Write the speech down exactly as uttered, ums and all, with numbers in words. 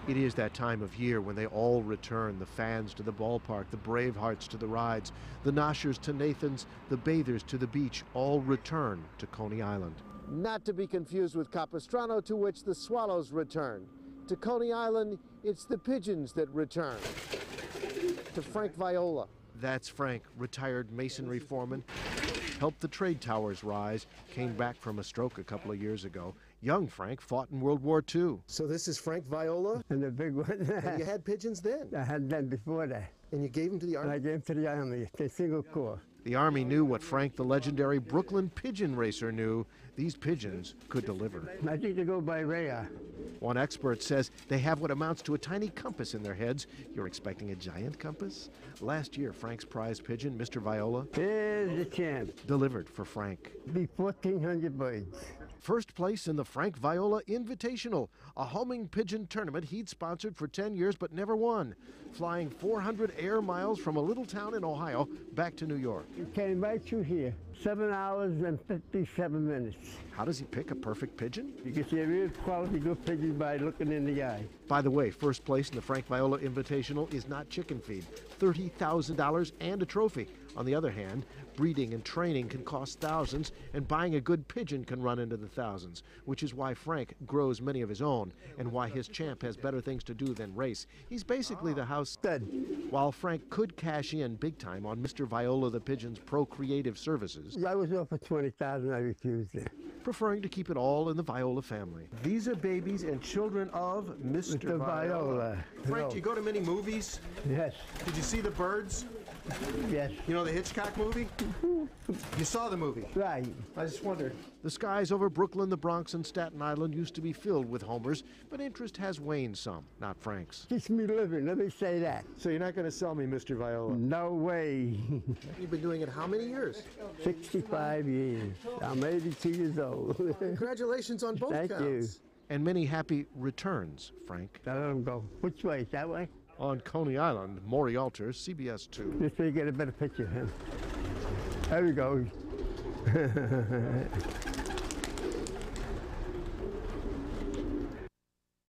It is that time of year when they all return, the fans to the ballpark, the Bravehearts to the rides, the Noshers to Nathan's, the bathers to the beach, all return to Coney Island. Not to be confused with Capistrano, to which the Swallows return. To Coney Island, it's the Pigeons that return. To Frank Viola. That's Frank, retired masonry foreman, helped the trade towers rise, came back from a stroke a couple of years ago. Young Frank fought in World War Two. So this is Frank Viola? And the big one. And you had pigeons then? I had them before that. And you gave them to the Army? And I gave them to the Army, the single corps. The Army knew what Frank, the legendary Brooklyn pigeon racer, knew. These pigeons could deliver. I think they go by radar. One expert says they have what amounts to a tiny compass in their heads. You're expecting a giant compass? Last year, Frank's prize pigeon, Mister Viola, Here's the champ. delivered for Frank. Be fourteen hundred birds. First place in the Frank Viola Invitational, a homing pigeon tournament he'd sponsored for ten years but never won, flying four hundred air miles from a little town in Ohio back to New York. He came right through here, seven hours and fifty-seven minutes. How does he pick a perfect pigeon? You can see a real quality good pigeon by looking in the eye. By the way, first place in the Frank Viola Invitational is not chicken feed, thirty thousand dollars and a trophy. On the other hand, breeding and training can cost thousands, and buying a good pigeon can run into the thousands, which is why Frank grows many of his own, and why his champ has better things to do than race. He's basically the house stud. While Frank could cash in big time on Mister Viola the Pigeon's procreative services, I was offered twenty thousand dollars, I refused it. Preferring to keep it all in the Viola family. These are babies and children of Mister Mister Viola. Viola. Frank, No. do you go to many movies? Yes, Did you see The Birds? yes. You know the Hitchcock movie? You saw the movie. Right. I just wondered. The skies over Brooklyn, the Bronx, and Staten Island used to be filled with homers, but interest has waned some, not Frank's. Keeps me living, let me say that. So you're not going to sell me Mister Viola? No way. You've been doing it how many years? sixty-five years. I'm eighty-two years old. Congratulations on both Thank counts. you. And many happy returns, Frank. Now let them go. Which way? That way? On Coney Island, Morry Alter, C B S two. Just so you get a better picture of him. There we go.